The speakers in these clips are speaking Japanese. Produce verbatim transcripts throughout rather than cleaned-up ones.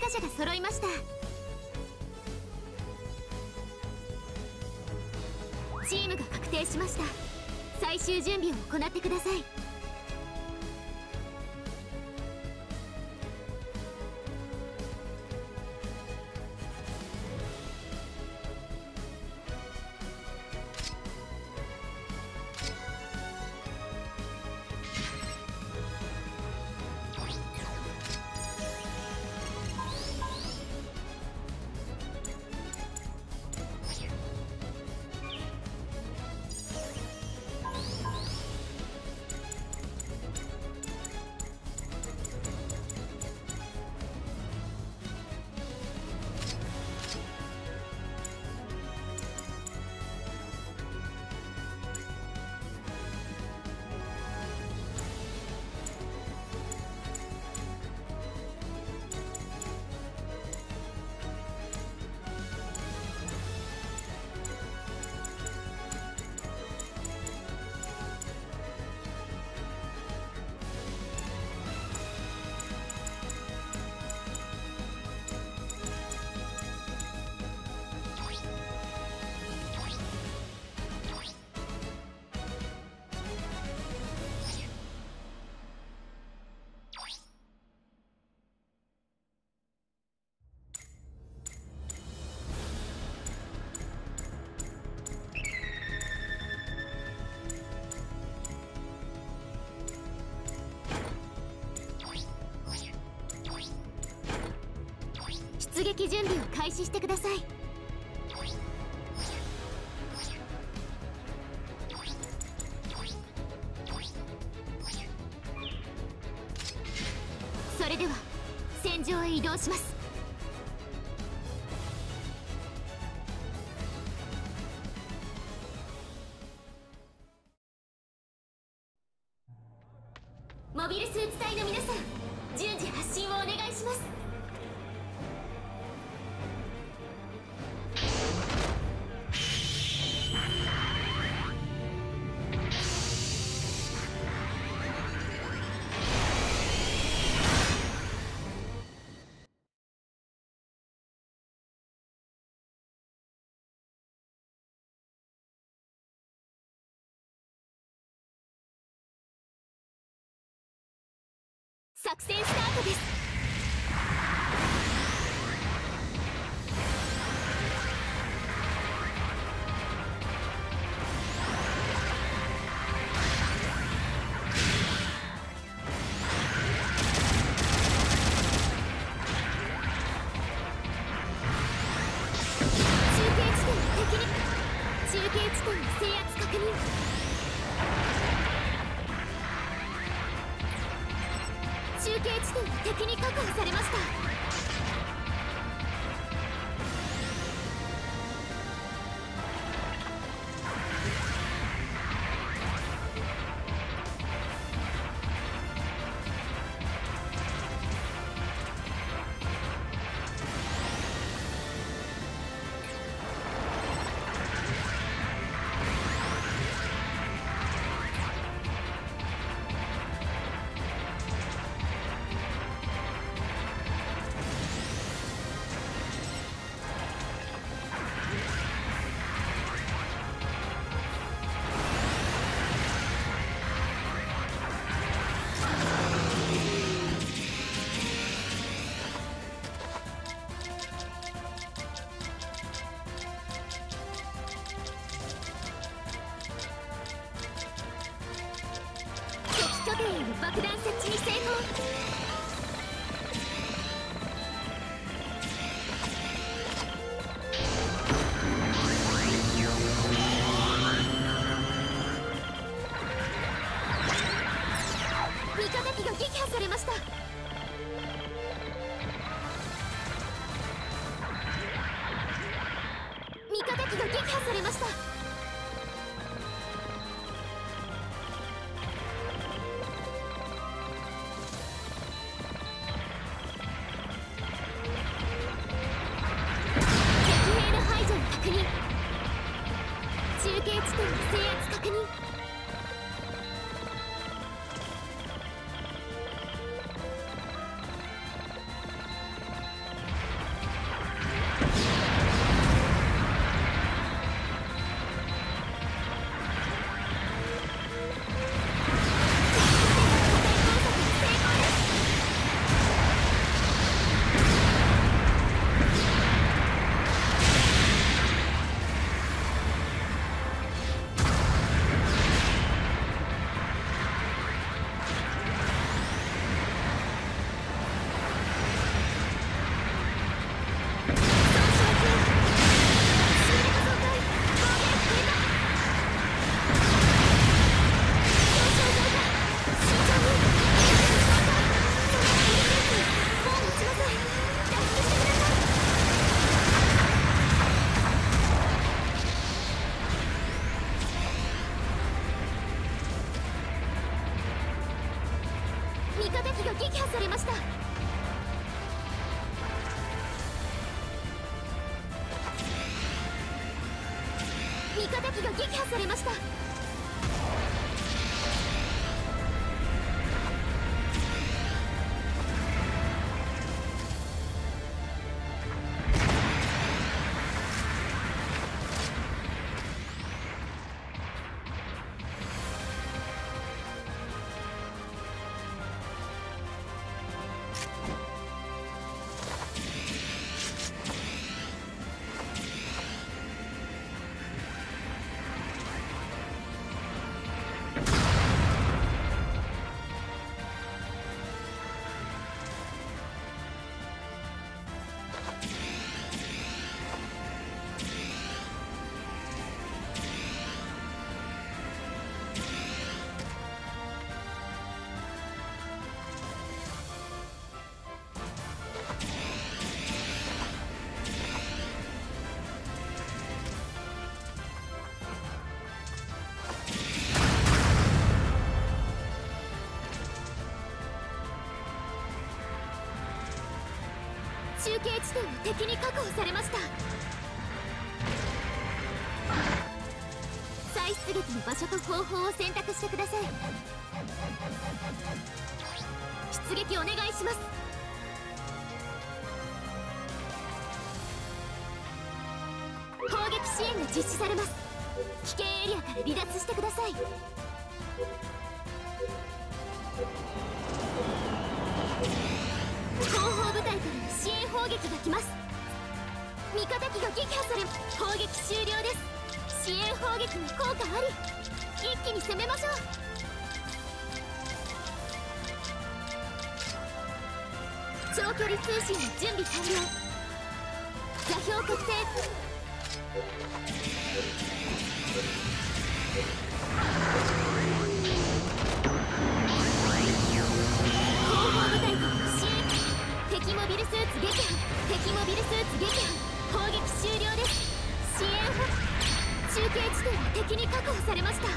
加者が揃いました。チームが確定しました。最終準備を行ってください。出撃準備を開始してください。それでは戦場へ移動します。モビルスーツ隊の皆さん、順次発進をお願いします。作戦スタートです。中継地点の敵に中継地点の制圧確認。中継地点が敵に確保されました。拠点への爆弾設置に成功。味方機が撃破されました。味方機が撃破されました。中継地点の制圧確認。 味方機が撃破されました。味方機が撃破されました。中継地点を敵に確保されました。再出撃の場所と方法を選択してください。出撃お願いします。砲撃支援が実施されます。危険エリアから離脱してください。後方部隊からの支援砲撃が来ます。味方機が撃破され、砲撃終了です。支援砲撃の効果あり。一気に攻めましょう。長距離通信の準備完了。座標確定。後方部隊からの支援。敵モビルスーツ撃破。敵モビルスーツ撃破。砲撃終了です。支援砲。中継地点は敵に確保されました。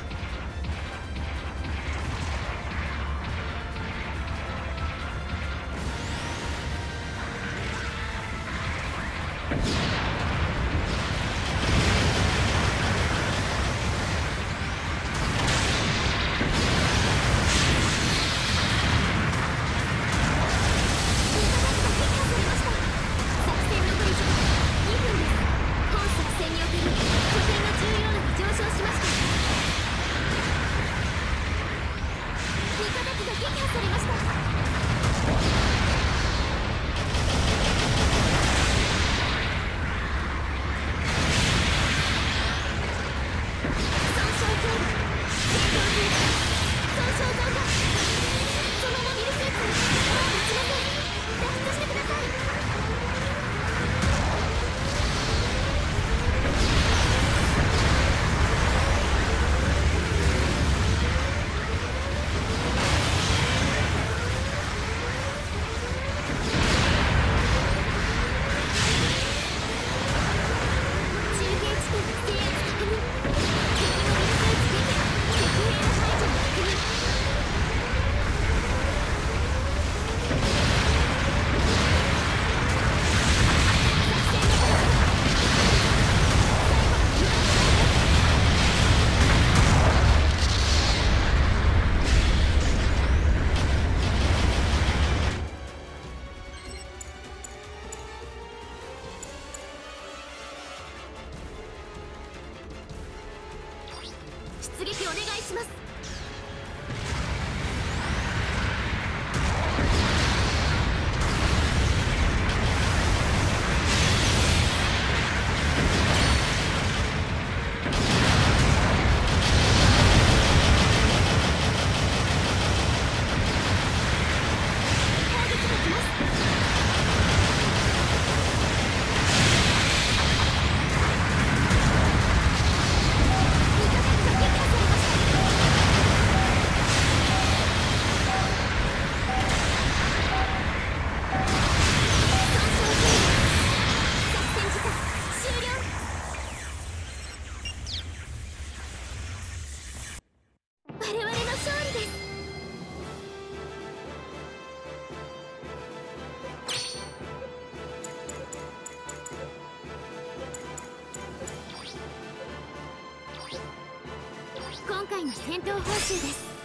今回の戦闘報酬です。